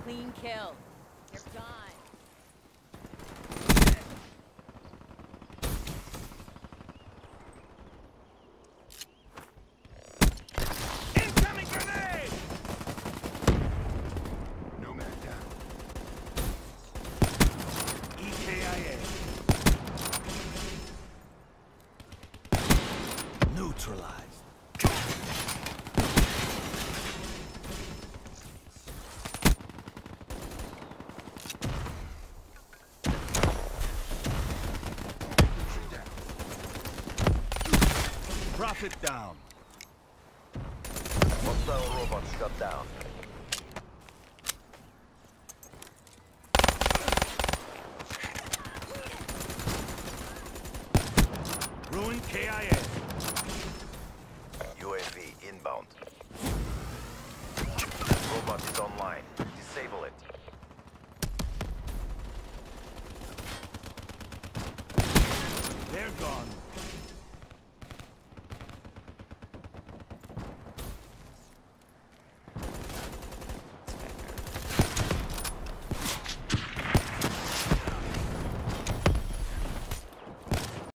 Clean kill. You're done. Incoming grenade! Nomad down. EKIA. Neutralized. Prophet down. Hostile robot shut down. Ruin KIA. UAV inbound. Robot is online. Disable it. They're gone.